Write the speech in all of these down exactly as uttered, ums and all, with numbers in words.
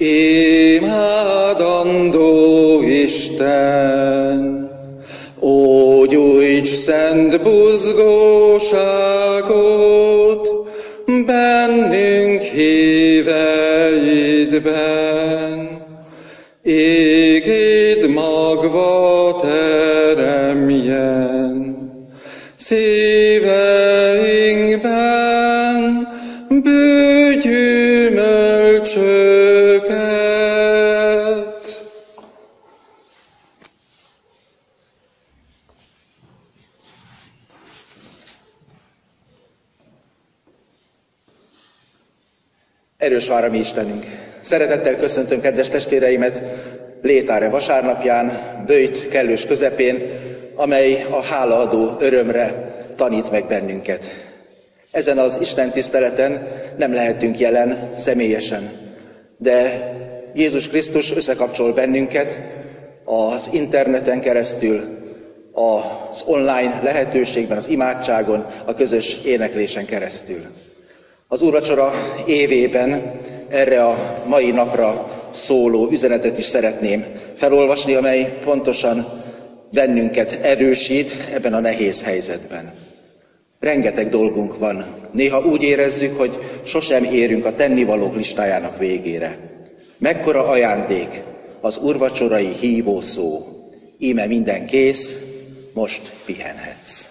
Imádandó Isten, ó, gyújts szent buzgóságot bennünk híveidben. Égid magva teremjen, szíveinkben bőgyümölcsöket. Erős vár a mi Istenünk! Szeretettel köszöntöm kedves testvéreimet Létáre vasárnapján, böjt kellős közepén, amely a hálaadó örömre tanít meg bennünket. Ezen az Isten tiszteleten nem lehetünk jelen személyesen, de Jézus Krisztus összekapcsol bennünket az interneten keresztül, az online lehetőségben, az imádságon, a közös éneklésen keresztül. Az úrvacsora évében erre a mai napra szóló üzenetet is szeretném felolvasni, amely pontosan bennünket erősít ebben a nehéz helyzetben. Rengeteg dolgunk van. Néha úgy érezzük, hogy sosem érünk a tennivalók listájának végére. Mekkora ajándék az úrvacsorai hívó szó. Íme minden kész, most pihenhetsz.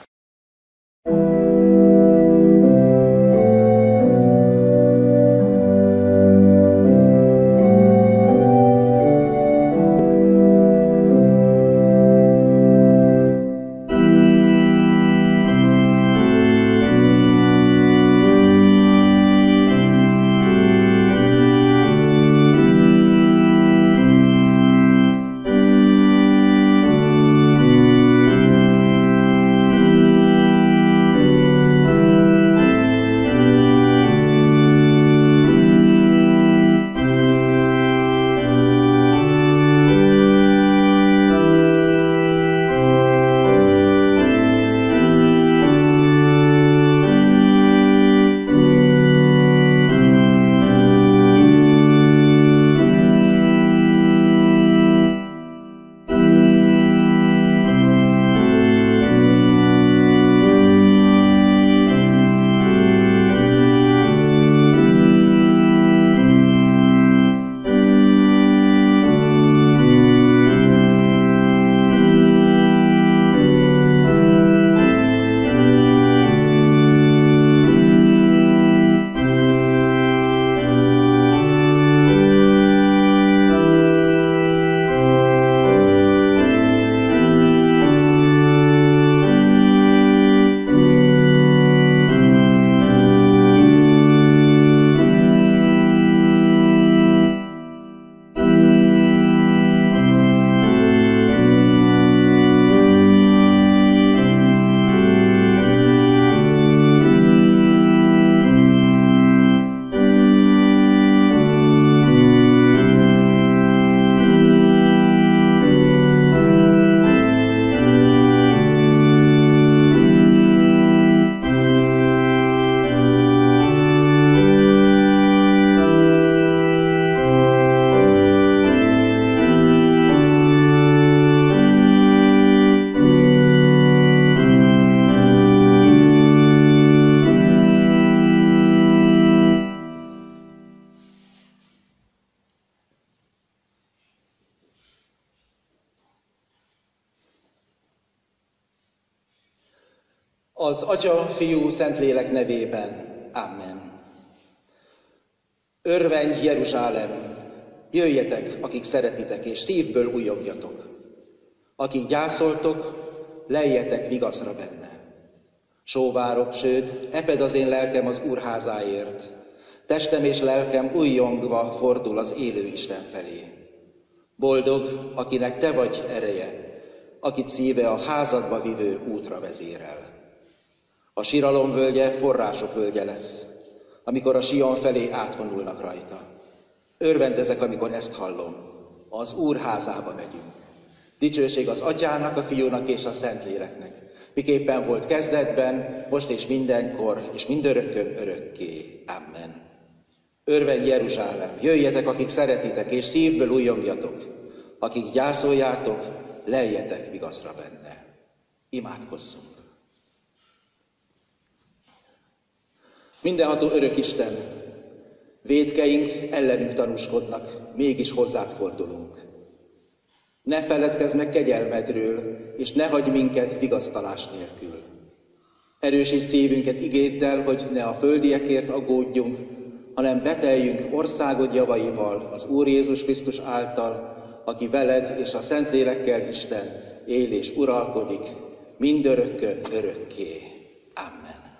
Az Atya, Fiú, Szentlélek nevében. Amen. Örvendj, Jeruzsálem! Jöjjetek, akik szeretitek, és szívből újjongjatok. Akik gyászoltok, leljetek vigaszra benne. Sóvárok, sőt, eped az én lelkem az Úr házáért. Testem és lelkem újjongva fordul az élő Isten felé. Boldog, akinek te vagy ereje, akit szíve a házadba vivő útra vezérel. A síralom völgye források völgye lesz, amikor a Sion felé átvonulnak rajta. Örvendezek, amikor ezt hallom. Az Úr házába megyünk. Dicsőség az Atyának, a Fiúnak és a Szentléleknek, miképpen volt kezdetben, most és mindenkor, és mindörökkön örökké. Amen. Örvendj Jeruzsálem, jöjjetek, akik szeretitek, és szívből újjongjatok. Akik gyászoljátok, leljetek vigaszra benne. Imádkozzunk. Mindenható örök Isten, vétkeink ellenünk tanúskodnak, mégis hozzád fordulunk. Ne feledkezz meg kegyelmedről, és ne hagyj minket vigasztalás nélkül. Erősíts szívünket igéddel, hogy ne a földiekért aggódjunk, hanem beteljünk országod javaival az Úr Jézus Krisztus által, aki veled és a Szentlélekkel Isten él és uralkodik, mindörökkön örökké. Amen.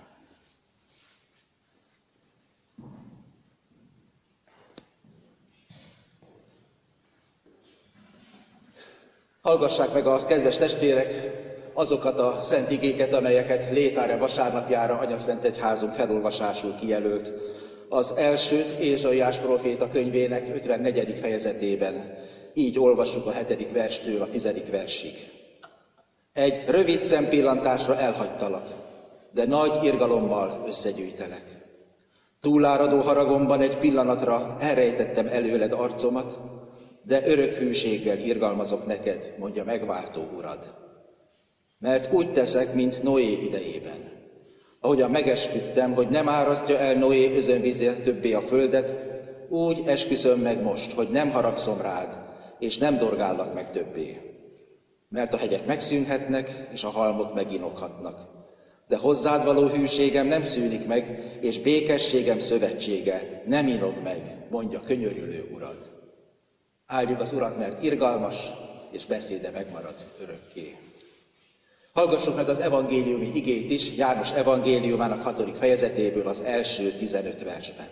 Hallgassák meg a kedves testvérek azokat a szent igéket, amelyeket Létáre vasárnapjára Anyaszentegyházunk felolvasásul kijelölt. Az elsőt Ézsaiás próféta könyvének ötvennegyedik fejezetében. Így olvassuk a hetedik verstől a tizedik versig. Egy rövid szempillantásra elhagytalak, de nagy irgalommal összegyűjtelek. Túláradó haragomban egy pillanatra elrejtettem előled arcomat, de örök hűséggel irgalmazok neked, mondja megváltó Urad. Mert úgy teszek, mint Noé idejében. Ahogyan megesküdtem, hogy nem árasztja el Noé özönvízért többé a földet, úgy esküszöm meg most, hogy nem haragszom rád, és nem dorgállak meg többé. Mert a hegyek megszűnhetnek, és a halmok meginokhatnak. De hozzád való hűségem nem szűnik meg, és békességem szövetsége nem inog meg, mondja könyörülő Urad. Áldjuk az Urat, mert irgalmas, és beszéde megmarad örökké. Hallgassuk meg az evangéliumi igét is, János evangéliumának hatodik fejezetéből az első tizenöt versben.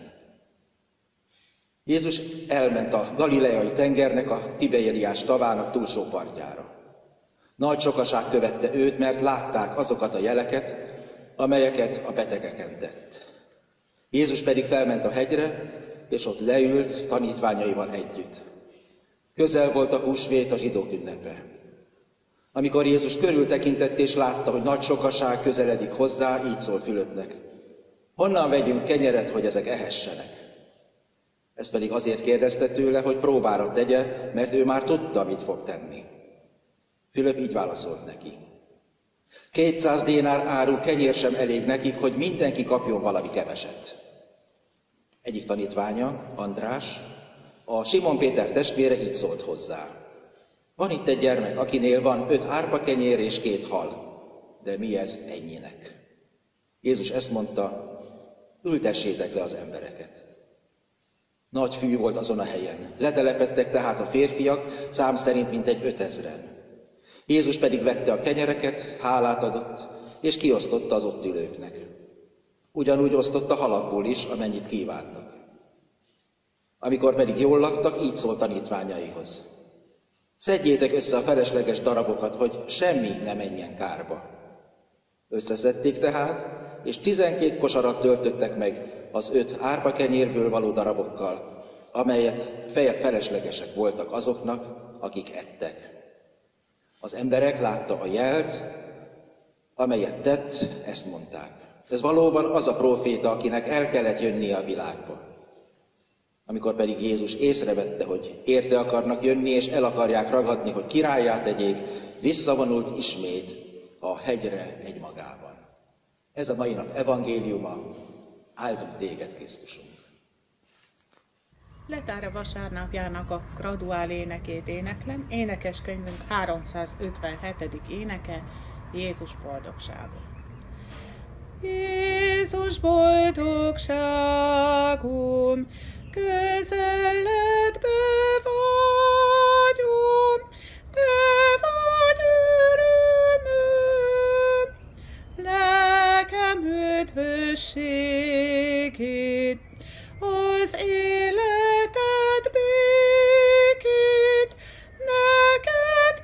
Jézus elment a Galileai tengernek, a Tiberiás tavának túlsó partjára. Nagy sokaság követte őt, mert látták azokat a jeleket, amelyeket a betegeken tett. Jézus pedig felment a hegyre, és ott leült tanítványaival együtt. Közel volt a húsvét, a zsidók ünnepe. Amikor Jézus körültekintett és látta, hogy nagy sokaság közeledik hozzá, így szólt Fülöpnek: honnan vegyünk kenyeret, hogy ezek ehessenek? Ezt pedig azért kérdezte tőle, hogy próbára tegye, mert ő már tudta, mit fog tenni. Fülöp így válaszolt neki: kétszáz dénár áru kenyér sem elég nekik, hogy mindenki kapjon valami keveset. Egyik tanítványa, András, a Simon Péter testvére így szólt hozzá: van itt egy gyermek, akinél van öt árpa kenyér és két hal, de mi ez ennyinek? Jézus ezt mondta: ültessétek le az embereket. Nagy fű volt azon a helyen. Letelepedtek tehát a férfiak, szám szerint mintegy ötezren. Jézus pedig vette a kenyereket, hálát adott, és kiosztotta az ott ülőknek. Ugyanúgy osztotta halakból is, amennyit kívántak. Amikor pedig jól laktak, így szólt tanítványaihoz: szedjétek össze a felesleges darabokat, hogy semmi ne menjen kárba. Összeszedték tehát, és tizenkét kosarat töltöttek meg az öt árpakenyérből való darabokkal, amelyet feleslegesek voltak azoknak, akik ettek. Az emberek látta a jelt, amelyet tett, ezt mondták: ez valóban az a próféta, akinek el kellett jönnie a világba. Amikor pedig Jézus észrevette, hogy érte akarnak jönni, és el akarják ragadni, hogy királlyá tegyék, visszavonult ismét a hegyre egymagában. Ez a mai nap evangéliuma. Áldunk téged, Krisztusunk! Létáre vasárnapjának a graduál énekét éneklem. Énekeskönyvünk háromszázötvenhetedik éneke, Jézus boldogsága. Jézus boldogságom, közeledbe vagyom, te vagy örömöm, lelkem üdvösségét, az életed békét, neked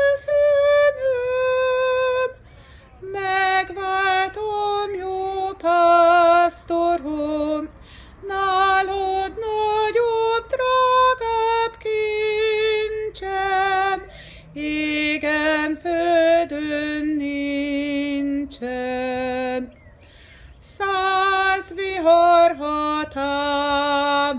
köszönöm. Megváltom, jó pásztorom, nálad nagyobb, drágább kincsem, égen földön nincsen. Száz vihar határ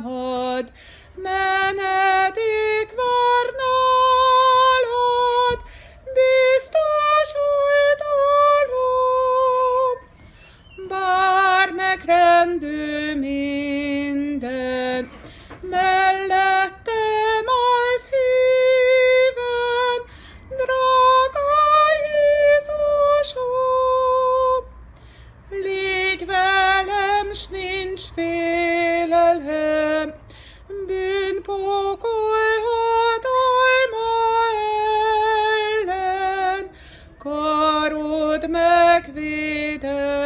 áldott megvéd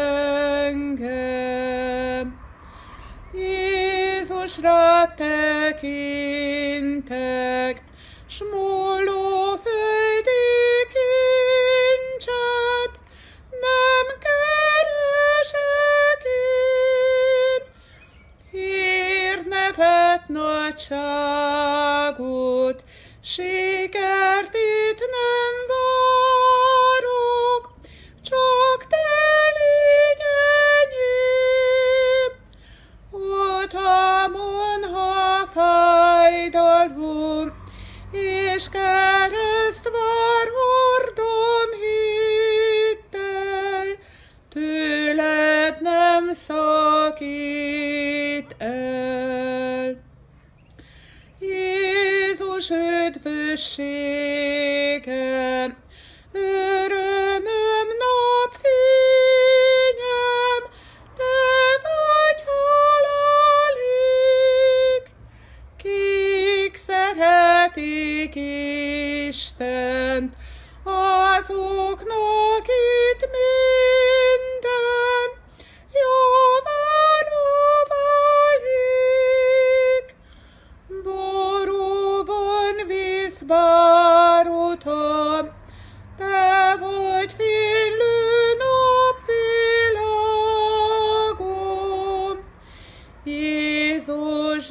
engem. Jézusra tekintek, s múló földi kincset nem keresek én. Hírnevet, nagyságot, sikert itt nem várok, csak te légy enyém. Utamon, ha fájdalom, és kereszt vár hordom hittel, tőled nem szakít el. Jézus üdvösségem, örömöm, napfényem, te vagy halálig. Kik szeretik Istent, azoknak itt minden jóváró válik. Borúban visz bár utam, te vagy fénylő napvilágom. Jézus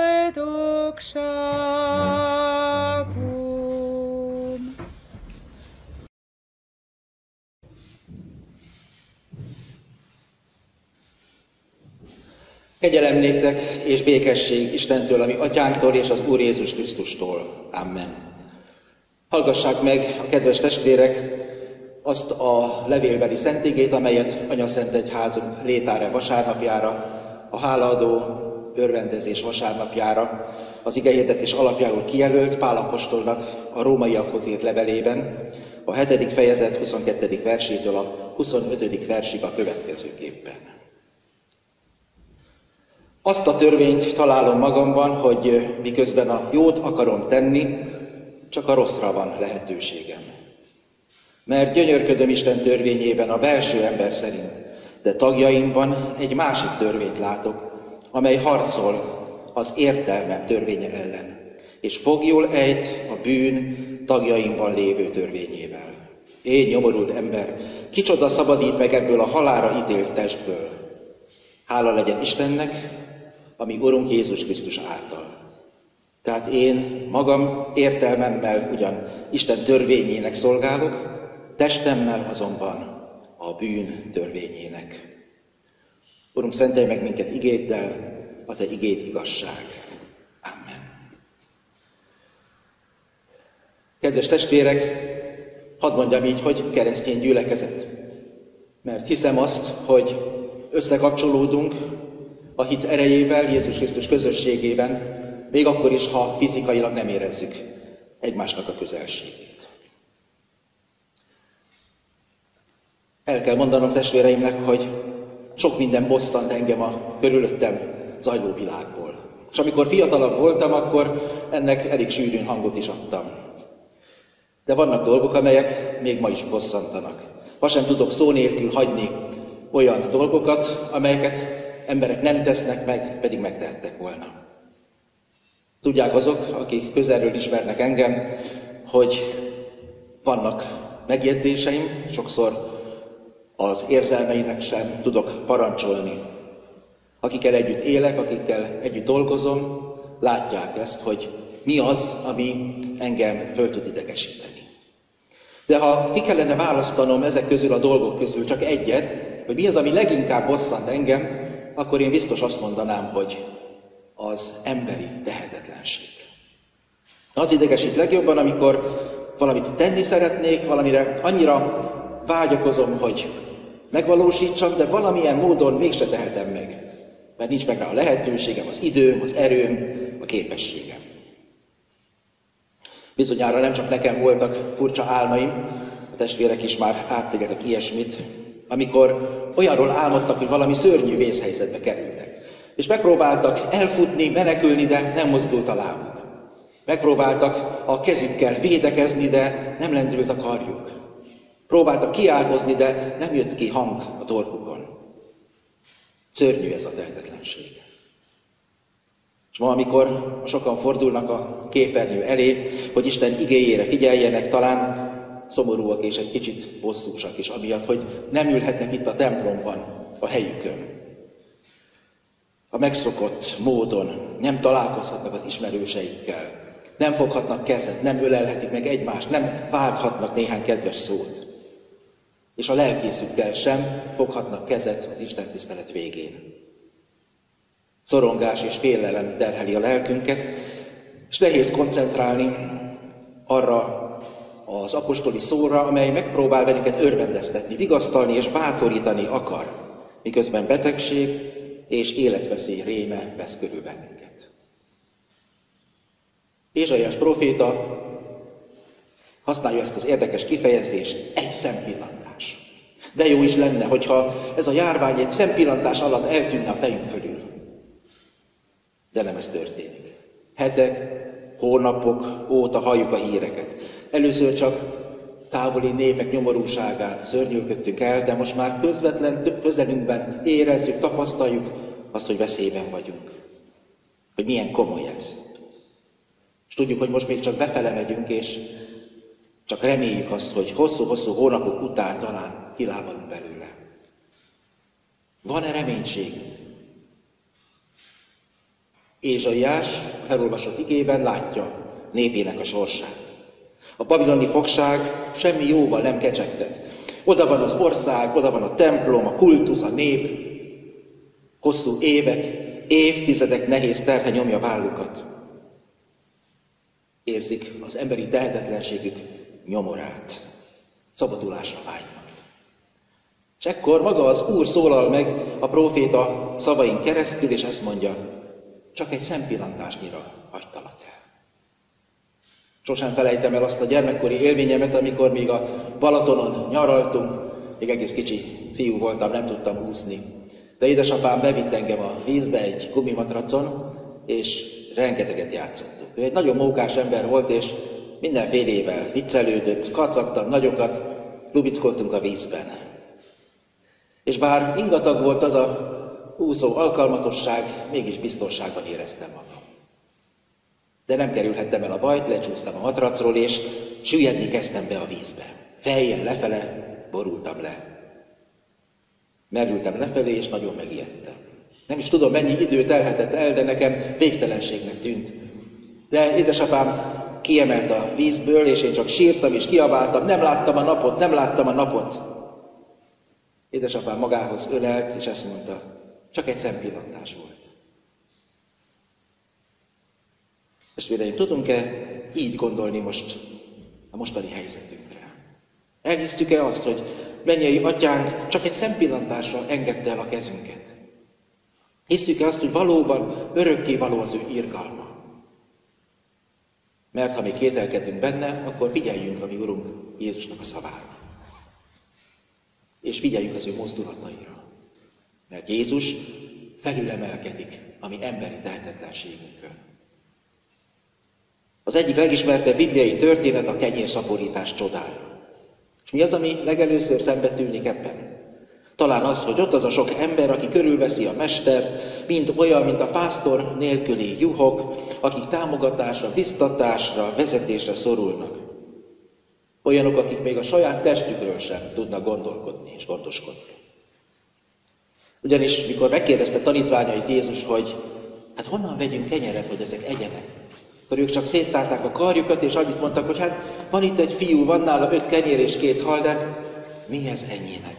boldogságom. Kegyelem néktek és békesség Istentől, ami Atyánktól és az Úr Jézus Krisztustól. Amen. Hallgassák meg a kedves testvérek azt a levélbeli szentigét, amelyet Anyaszentegyházunk létáre vasárnapjára, a hálaadó örvendezés vasárnapjára, az igehirdetés alapjául kijelölt Pál apostolnak a rómaiakhoz írt levelében, a hetedik fejezet huszonkettedik versétől a huszonötödik versig a következőképpen. Azt a törvényt találom magamban, hogy miközben a jót akarom tenni, csak a rosszra van lehetőségem. Mert gyönyörködöm Isten törvényében a belső ember szerint, de tagjaimban egy másik törvényt látok, amely harcol az értelmem törvénye ellen, és fogjul ejt a bűn tagjaimban lévő törvényével. Én, nyomorult ember, kicsoda szabadít meg ebből a halálra ítélt testből? Hála legyen Istennek, ami Urunk Jézus Krisztus által. Tehát én magam értelmemmel ugyan Isten törvényének szolgálok, testemmel azonban a bűn törvényének. Urunk, szentelj meg minket igéddel, a te igéd igazság. Amen. Kedves testvérek, hadd mondjam így, hogy keresztény gyülekezet. Mert hiszem azt, hogy összekapcsolódunk a hit erejével, Jézus Krisztus közösségében, még akkor is, ha fizikailag nem érezzük egymásnak a közelségét. El kell mondanom testvéreimnek, hogy sok minden bosszant engem a körülöttem zajló világból. És amikor fiatalabb voltam, akkor ennek elég sűrűn hangot is adtam. De vannak dolgok, amelyek még ma is bosszantanak. Ma sem tudok szó nélkül hagyni olyan dolgokat, amelyeket emberek nem tesznek meg, pedig megtehettek volna. Tudják azok, akik közelről ismernek engem, hogy vannak megjegyzéseim, sokszor az érzelmeimnek sem tudok parancsolni. Akikkel együtt élek, akikkel együtt dolgozom, látják ezt, hogy mi az, ami engem föl tud idegesíteni. De ha ki kellene választanom ezek közül a dolgok közül csak egyet, hogy mi az, ami leginkább bosszant engem, akkor én biztos azt mondanám, hogy az emberi tehetetlenség. Az idegesít legjobban, amikor valamit tenni szeretnék, valamire annyira vágyakozom, hogy megvalósítsam, de valamilyen módon mégse tehetem meg. Mert nincs meg rá a lehetőségem, az időm, az erőm, a képességem. Bizonyára nem csak nekem voltak furcsa álmaim, a testvérek is már átéltek ilyesmit, amikor olyanról álmodtak, hogy valami szörnyű vészhelyzetbe kerültek. És megpróbáltak elfutni, menekülni, de nem mozdult a lábuk. Megpróbáltak a kezükkel védekezni, de nem lendült a karjuk. Próbáltak kiáltozni, de nem jött ki hang a torkukon. Szörnyű ez a tehetetlenség. És ma, amikor sokan fordulnak a képernyő elé, hogy Isten igéjére figyeljenek, talán szomorúak és egy kicsit bosszúsak is, amiatt, hogy nem ülhetnek itt a templomban a helyükön. A megszokott módon nem találkozhatnak az ismerőseikkel, nem foghatnak kezet, nem ölelhetik meg egymást, nem vághatnak néhány kedves szót. És a lelkészükkel sem foghatnak kezet az istentisztelet végén. Szorongás és félelem terheli a lelkünket, és nehéz koncentrálni arra az apostoli szóra, amely megpróbál bennünket örvendeztetni, vigasztalni és bátorítani akar, miközben betegség és életveszély réme vesz körül bennünket. Ézsaiás próféta használja ezt az érdekes kifejezést, egy szempillantás. De jó is lenne, hogyha ez a járvány egy szempillantás alatt eltűnne a fejünk fölül. De nem ez történik. Hetek, hónapok óta halljuk a híreket. Először csak távoli népek nyomorúságán szörnyűködtünk el, de most már közvetlen közelünkben érezzük, tapasztaljuk azt, hogy veszélyben vagyunk. Hogy milyen komoly ez. És tudjuk, hogy most még csak befele megyünk, és csak reméljük azt, hogy hosszú-hosszú hónapok után talán kilábalunk belőle. Van-e reménység? Ézsaiás felolvasott igében látja népének a sorsát. A babiloni fogság semmi jóval nem kecsegtet. Oda van az ország, oda van a templom, a kultusz, a nép. Hosszú évek, évtizedek nehéz terhe nyomja vállukat. Érzik az emberi tehetetlenségük nyomorát. Szabadulásra vágynak. És ekkor maga az Úr szólal meg a próféta szavain keresztül, és ezt mondja, csak egy szempillantásnyira hagytalak el. Sosem felejtem el azt a gyermekkori élményemet, amikor még a Balatonon nyaraltunk, még egész kicsi fiú voltam, nem tudtam úszni. De édesapám bevitt engem a vízbe egy gumimatracon, és rengeteget játszottunk. Ő egy nagyon mókás ember volt, és mindenfélével viccelődött, kacagtam nagyokat, lubickoltunk a vízben. És bár ingatag volt az a úszó alkalmatosság, mégis biztonságban éreztem magam. De nem kerülhettem el a bajt, lecsúsztam a matracról, és süllyedni kezdtem be a vízbe. Fejjel lefele borultam le. Merültem lefelé, és nagyon megijedtem. Nem is tudom, mennyi idő telhetett el, de nekem végtelenségnek tűnt. De édesapám kiemelt a vízből, és én csak sírtam és kiabáltam, nem láttam a napot, nem láttam a napot. Édesapám magához ölelt, és ezt mondta, csak egy szempillantás volt. Testvéreim, tudunk-e így gondolni most a mostani helyzetünkre? Elhisztük-e azt, hogy mennyei atyánk csak egy szempillantásra engedte el a kezünket? Hisztük-e azt, hogy valóban örökké való az ő irgalma? Mert ha mi kételkedünk benne, akkor figyeljünk a mi Urunk Jézusnak a szavára. És figyeljünk az ő mozdulataira. Mert Jézus felülemelkedik a mi emberi tehetetlenségünkön. Az egyik legismertebb bibliai történet a kenyérszaporítás csodája. És mi az, ami legelőször szembe tűnik ebben? Talán az, hogy ott az a sok ember, aki körülveszi a mestert, mind olyan, mint a pásztor nélküli juhok, akik támogatásra, biztatásra, vezetésre szorulnak. Olyanok, akik még a saját testükről sem tudnak gondolkodni és gondoskodni. Ugyanis, mikor megkérdezte tanítványait Jézus, hogy hát honnan vegyünk kenyeret, hogy ezek egyenek, akkor ők csak széttárták a karjukat, és annyit mondtak, hogy hát van itt egy fiú, van nála öt kenyér és két hal, de mi ez ennyinek?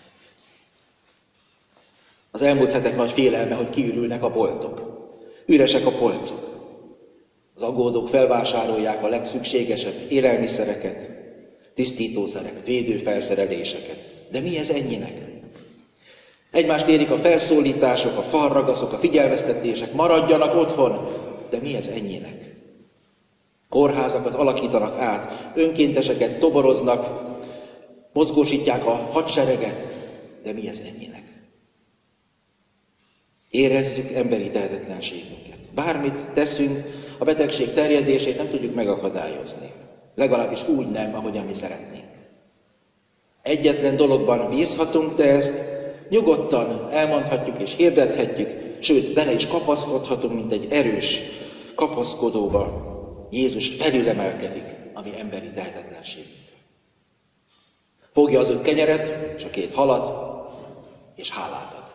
Az elmúlt hetek nagy félelme, hogy kiürülnek a boltok. Üresek a polcok. Az aggódók felvásárolják a legszükségesebb élelmiszereket, tisztítószereket, védőfelszereléseket. De mi ez ennyinek? Egymást érik a felszólítások, a falragaszok, a figyelmeztetések, maradjanak otthon, de mi ez ennyinek? Kórházakat alakítanak át, önkénteseket toboroznak, mozgósítják a hadsereget, de mi ez ennyinek? Érezzük emberi tehetetlenségünket. Bármit teszünk, a betegség terjedését nem tudjuk megakadályozni. Legalábbis úgy nem, ahogyan mi szeretnénk. Egyetlen dologban bízhatunk, de ezt nyugodtan elmondhatjuk és hirdethetjük, sőt, bele is kapaszkodhatunk, mint egy erős kapaszkodóba. Jézus felülemelkedik a mi emberi tehetetlenségünkre. Fogja az öt kenyeret és a két halat, és hálát ad.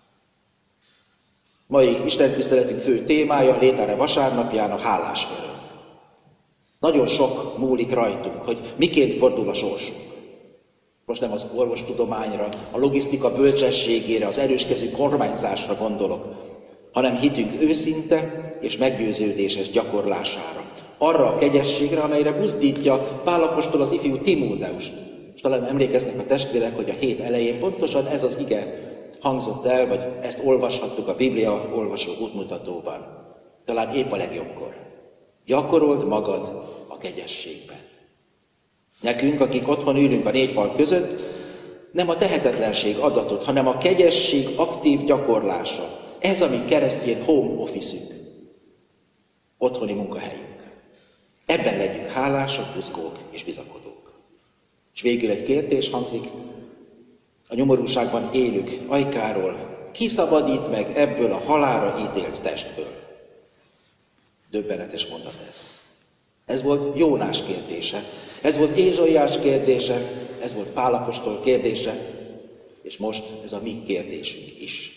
Mai istentiszteletünk fő témája, Létáre vasárnapján a hálás öröm. Nagyon sok múlik rajtunk, hogy miként fordul a sorsunk. Most nem az orvostudományra, a logisztika bölcsességére, az erőskező kormányzásra gondolok, hanem hitünk őszinte és meggyőződéses gyakorlására. Arra a kegyességre, amelyre buzdítja Pál apostol az ifjú Timóteust. És talán emlékeznek a testvérek, hogy a hét elején pontosan ez az ige hangzott el, vagy ezt olvashattuk a Biblia olvasó útmutatóban. Talán épp a legjobbkor. Gyakorold magad a kegyességben. Nekünk, akik otthon ülünk a négy fal között, nem a tehetetlenség adatot, hanem a kegyesség aktív gyakorlása. Ez a mi keresztény home office-ünk. Otthoni munkahelyünk. Ebben legyünk hálások, buzgók és bizakodók. És végül egy kérdés hangzik, a nyomorúságban élők ajkáról, ki szabadít meg ebből a halálra ítélt testből? Döbbenetes mondat ez. Ez volt Jónás kérdése, ez volt Ézsaiás kérdése, ez volt Pál apostol kérdése, és most ez a mi kérdésünk is.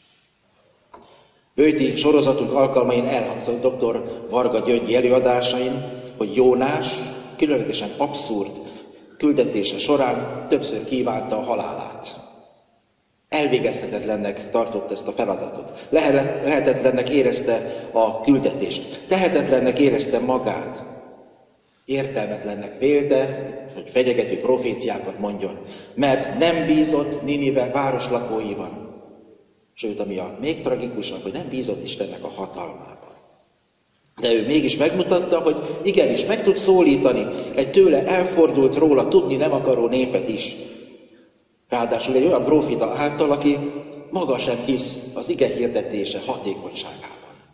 Böjti sorozatunk alkalmain elhangzott dr. Varga Gyöngyi előadásain, hogy Jónás különlegesen abszurd küldetése során többször kívánta a halálát. Elvégezhetetlennek tartott ezt a feladatot. Lehetetlennek érezte a küldetést. Tehetetlennek érezte magát. Értelmetlennek vélte, hogy fenyegető proféciákat mondjon, mert nem bízott Ninive városlakóiban. Sőt, ami a még tragikusabb, hogy nem bízott Istennek a hatalmában. De ő mégis megmutatta, hogy igenis meg tud szólítani egy tőle elfordult, róla tudni nem akaró népet is. Ráadásul egy olyan profita által, aki maga sem hisz az ige hirdetése hatékonyságában.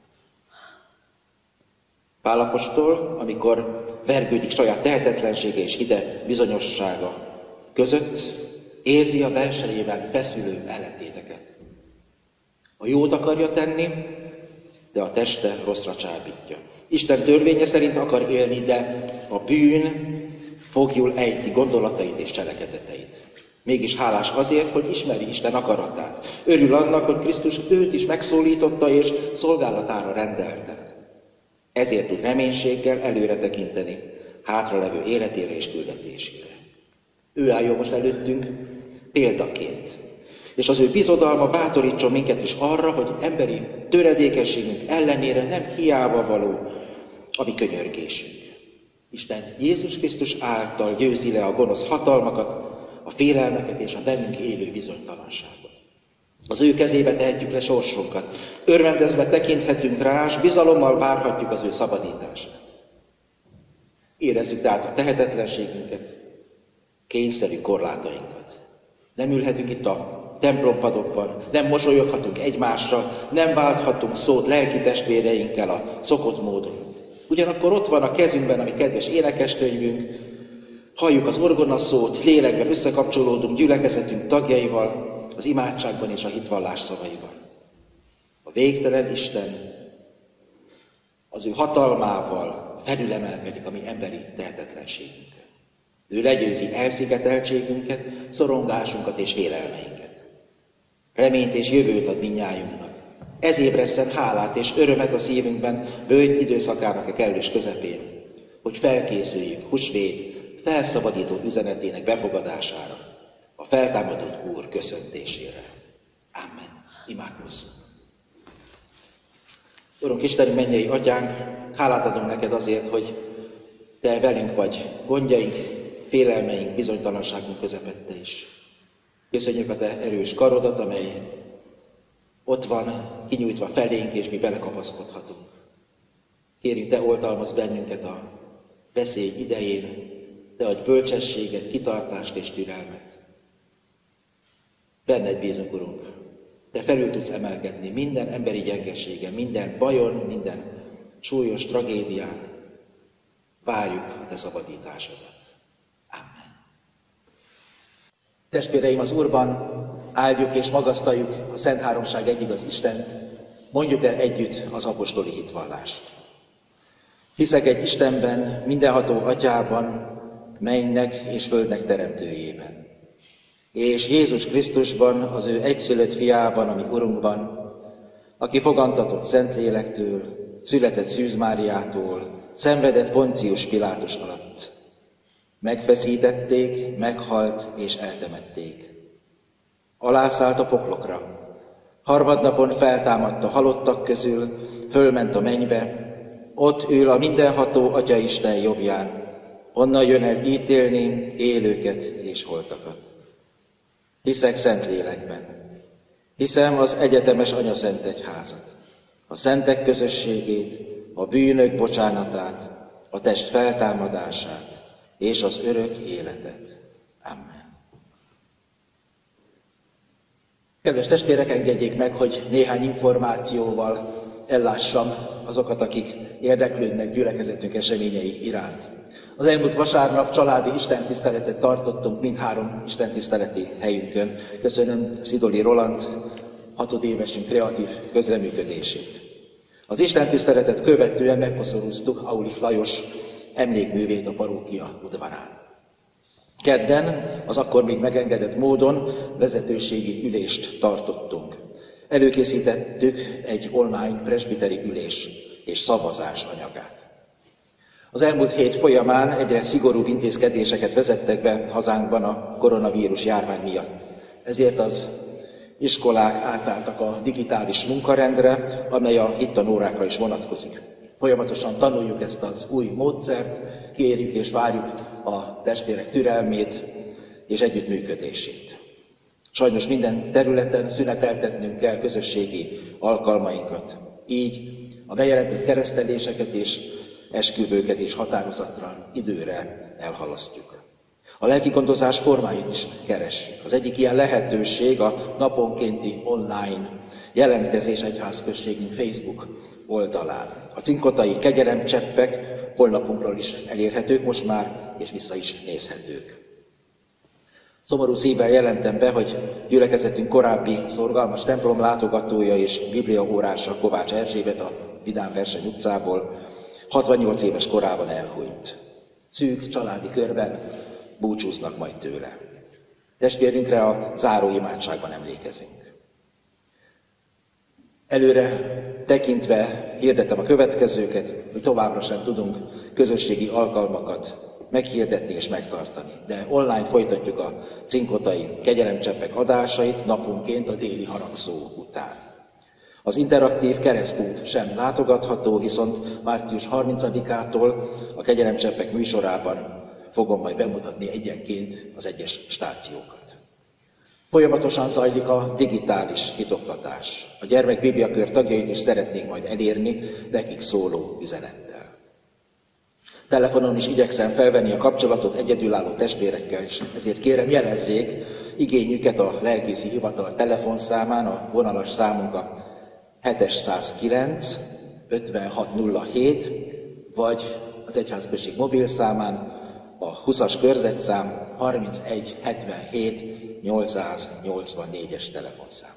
Pál apostol, amikor vergődik saját tehetetlensége és hide bizonyossága között, érzi a belsejében feszülő ellentéteket. A jót akarja tenni, de a teste rosszra csábítja. Isten törvénye szerint akar élni, de a bűn fogjul ejti gondolatait és cselekedeteit. Mégis hálás azért, hogy ismeri Isten akaratát. Örül annak, hogy Krisztus őt is megszólította és szolgálatára rendelte. Ezért tud reménységgel előre tekinteni hátralevő életére és küldetésére. Ő álljon most előttünk példaként. És az ő bizodalma bátorítson minket is arra, hogy emberi töredékességünk ellenére nem hiába való a mi könyörgésünk. Isten Jézus Krisztus által győzi le a gonosz hatalmakat, a félelmeket és a bennünk élő bizonytalanságot. Az ő kezébe tehetjük le sorsunkat, örvendezve tekinthetünk rá, és bizalommal várhatjuk az ő szabadítását. Érezzük tehát a tehetetlenségünket, kényszerű korlátainkat. Nem ülhetünk itt a templompadokban, nem mosolyoghatunk egymással, nem válthatunk szót lelki testvéreinkkel a szokott módon. Ugyanakkor ott van a kezünkben a mi kedves énekeskönyvünk, halljuk az orgona szót, lélekben összekapcsolódunk gyülekezetünk tagjaival, az imádságban és a hitvallás szavaiban. A végtelen Isten az ő hatalmával felülemelkedik a mi emberi tehetetlenségünkre. Ő legyőzi elszigeteltségünket, szorongásunkat és félelmeinket. Reményt és jövőt ad mindnyájunknak. Ez ébresszen hálát és örömet a szívünkben böjt időszakának a kellős közepén, hogy felkészüljünk húsvét felszabadító üzenetének befogadására, a feltámadott Úr köszöntésére. Amen. Imádkozzunk. Urunk, Istenünk, mennyei Atyánk, hálát adunk neked azért, hogy Te velünk vagy, gondjaink, félelmeink, bizonytalanságunk közepette is. Köszönjük a Te erős karodat, amely ott van, kinyújtva felénk, és mi belekapaszkodhatunk. Kérjük, Te oltalmazz bennünket a veszély idején, Te adj bölcsességet, kitartást és türelmet. Benned bízunk, Urunk. Te felül tudsz emelkedni minden emberi gyengeségen, minden bajon, minden súlyos tragédián. Várjuk a Te szabadításodat. Amen. Testvéreim, az Úrban áldjuk és magasztaljuk a Szent Háromság egyik az Istent, mondjuk el együtt az apostoli hitvallást. Hiszek egy Istenben, mindenható Atyában, mennynek és földnek teremtőjében, és Jézus Krisztusban, az ő egyszülött fiában, ami Urunkban, aki fogantatott Szentlélektől, született Szűz Máriától, szenvedett Poncius Pilátus alatt. Megfeszítették, meghalt és eltemették. Alászállt a poklokra. Harmadnapon feltámadt a halottak közül, fölment a mennybe, ott ül a mindenható Atyaisten jobbján, onnan jön el ítélni élőket és holtakat. Hiszek Szentlélekben. Hiszem az egyetemes Anyaszentegyházat, a szentek közösségét, a bűnök bocsánatát, a test feltámadását és az örök életet. Amen. Kedves testvérek, engedjék meg, hogy néhány információval ellássam azokat, akik érdeklődnek gyülekezetünk eseményei iránt. Az elmúlt vasárnap családi istentiszteletet tartottunk mindhárom istentiszteleti helyünkön. Köszönöm Szidoli Roland hatodévesünk kreatív közreműködését. Az istentiszteletet követően megkoszorúztuk Aulich Lajos emlékművét a parókia udvarán. Kedden, az akkor még megengedett módon vezetőségi ülést tartottunk. Előkészítettük egy online presbiteri ülés és szavazás anyagát. Az elmúlt hét folyamán egyre szigorúbb intézkedéseket vezettek be hazánkban a koronavírus járvány miatt. Ezért az iskolák átálltak a digitális munkarendre, amely a hittanórákra is vonatkozik. Folyamatosan tanuljuk ezt az új módszert, kérjük és várjuk a testvérek türelmét és együttműködését. Sajnos minden területen szüneteltetnünk kell közösségi alkalmainkat. Így a bejelentett kereszteléseket és esküvőket is határozatlan időre elhalasztjuk. A lelkigondozás formáit is keressük. Az egyik ilyen lehetőség a naponkénti online jelentkezés egyházközségünk Facebook oldalán. A cinkotai kegyelem-cseppek honlapunkról is elérhetők most már, és vissza is nézhetők. Szomorú szívvel jelentem be, hogy gyülekezetünk korábbi szorgalmas templom látogatója és bibliaórása Kovács Erzsébet a Vidám Verseny utcából hatvannyolc éves korában elhunyt. Szűk családi körben búcsúznak majd tőle. Testvérünkre a záró imádságban emlékezünk. Előre tekintve hirdetem a következőket, hogy továbbra sem tudunk közösségi alkalmakat meghirdetni és megtartani. De online folytatjuk a cinkotai kegyelemcseppek adásait naponként a déli harangszó után. Az interaktív keresztút sem látogatható, viszont március harmincadikától a kegyelemcseppek műsorában fogom majd bemutatni egyenként az egyes stációkat. Folyamatosan zajlik a digitális hitoktatás. A gyermekbibliakör tagjait is szeretnénk majd elérni, nekik szóló üzenettel. Telefonon is igyekszem felvenni a kapcsolatot egyedülálló testvérekkel, és ezért kérem, jelezzék igényüket a lelkészi hivatal telefonszámán, a vonalas számunk a hetszázkilenc ötvenhat nulla hét, vagy az egyházközség mobilszámán a huszas körzetszám harmincegy hetvenhét nyolcszáznyolcvannégyes telefonszámon.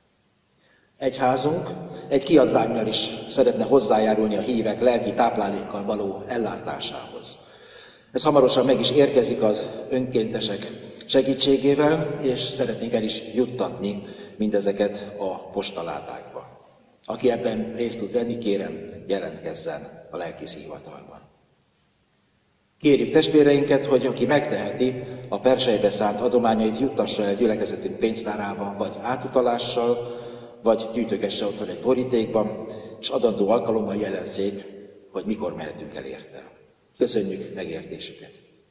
Egyházunk egy kiadvánnyal is szeretne hozzájárulni a hívek lelki táplálékkal való ellátásához. Ez hamarosan meg is érkezik az önkéntesek segítségével, és szeretnénk el is juttatni mindezeket a postaládákba. Aki ebben részt tud venni, kérem, jelentkezzen a lelkészi hivatalban. Kérjük testvéreinket, hogy aki megteheti, a persejbe szánt adományait juttassa el gyülekezetünk pénztárába, vagy átutalással, vagy gyűjtögesse otthon egy borítékban, és adandó alkalommal jelezzék, hogy mikor mehetünk el érte. Köszönjük megértésüket!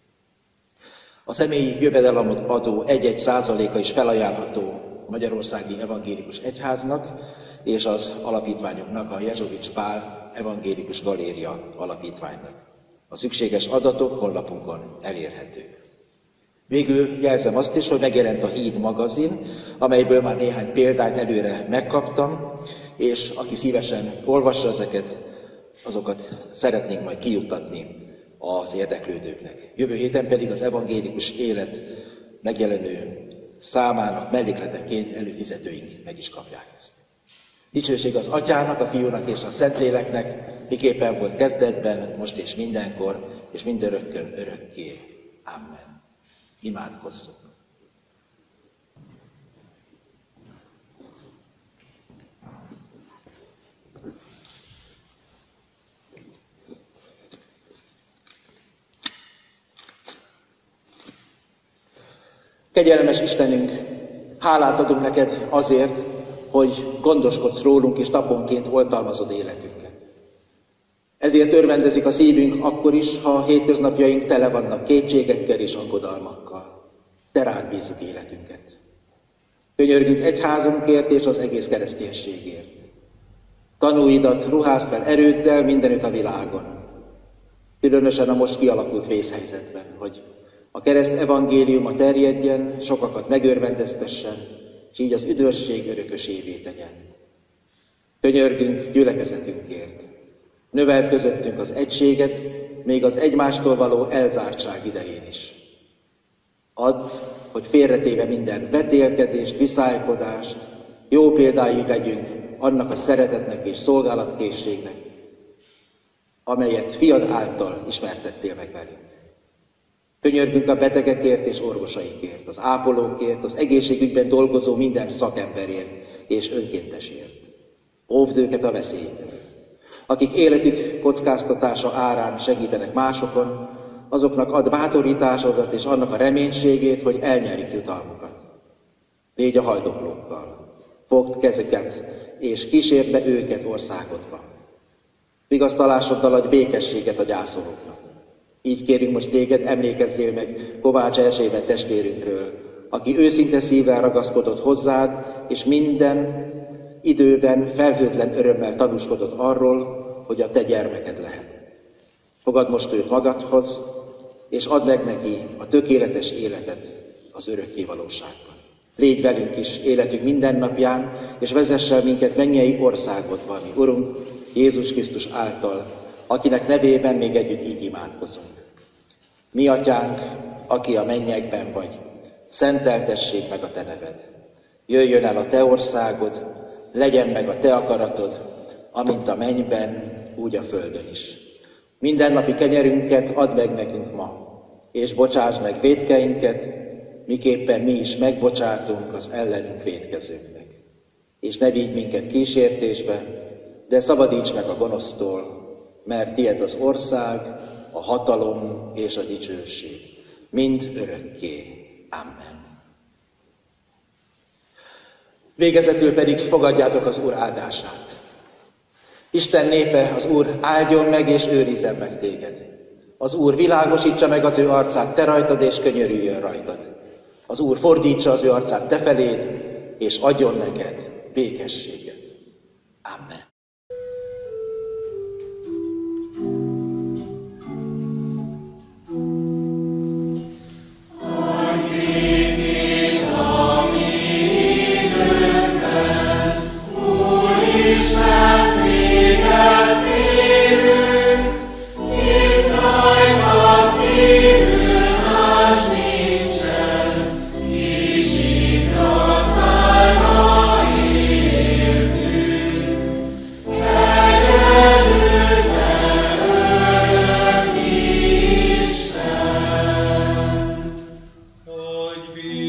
A személyi jövedelemadó adó egy-egy százaléka is felajánlható Magyarországi Evangélikus Egyháznak és az alapítványoknak, a Jezsovics Pál Evangélikus Galéria alapítványnak. A szükséges adatok honlapunkon elérhetők. Végül jelzem azt is, hogy megjelent a Híd magazin, amelyből már néhány példányt előre megkaptam, és aki szívesen olvassa ezeket, azokat szeretnénk majd kijuttatni az érdeklődőknek. Jövő héten pedig az evangélikus élet megjelenő számának mellékleteként előfizetőink meg is kapják ezt. Dicsőség az Atyának, a Fiúnak és a Szentléleknek, miképpen volt kezdetben, most és mindenkor, és mindörökkön örökké. Amen. Imádkozzunk. Kegyelmes Istenünk, hálát adunk neked azért, hogy gondoskodsz rólunk és naponként oltalmazod életünket. Ezért örvendezik a szívünk akkor is, ha a hétköznapjaink tele vannak kétségekkel és aggodalmakkal. Te rád bízzuk életünket. Könyörgünk egyházunkért és az egész kereszténységért. Tanúidat ruházd fel erőddel mindenütt a világon. Különösen a most kialakult vészhelyzetben, hogy a kereszt evangéliuma terjedjen, sokakat megörvendeztessen, és így az üdvösség örökösévé tegyen. Könyörgünk gyülekezetünkért. Növeld közöttünk az egységet, még az egymástól való elzártság idején is. Add, hogy félretéve minden vetélkedést, viszálykodást, jó példájuk legyünk annak a szeretetnek és szolgálatkészségnek, amelyet fiad által ismertettél meg velünk. Könyörgünk a betegekért és orvosaikért, az ápolókért, az egészségügyben dolgozó minden szakemberért és önkéntesért. Óvd őket a veszélytől. Akik életük kockáztatása árán segítenek másokon, azoknak ad bátorításodat és annak a reménységét, hogy elnyerik jutalmukat. Légy a haldoklókkal, fogd kezeket és kísérd be őket országodba. Vigasztalásoddal adj békességet a gyászolóknak. Így kérünk most téged, emlékezzél meg Kovács Erzsébet testvérünkről, aki őszinte szívvel ragaszkodott hozzád, és minden időben felhőtlen örömmel tanúskodott arról, hogy a te gyermeked lehet. Fogad most őt magadhoz, és add meg neki a tökéletes életet az örökké valóságban. Légy velünk is életünk minden napján, és vezess el minket mennyei országodba, mi Urunk Jézus Krisztus által, akinek nevében még együtt így imádkozunk. Mi Atyánk, aki a mennyekben vagy, szenteltessék meg a te neved. Jöjjön el a te országod, legyen meg a te akaratod, amint a mennyben, úgy a földön is. Mindennapi kenyerünket add meg nekünk ma, és bocsáss meg vétkeinket, miképpen mi is megbocsátunk az ellenünk vétkezőknek. És ne vigy minket kísértésbe, de szabadíts meg a gonosztól, mert tied az ország, a hatalom és a dicsőség, mind örökké. Amen. Végezetül pedig fogadjátok az Úr áldását. Isten népe, az Úr áldjon meg és őrizzen meg téged. Az Úr világosítsa meg az ő arcát te rajtad, és könyörüljön rajtad. Az Úr fordítsa az ő arcát te feléd, és adjon neked békességet. Amen. Hogy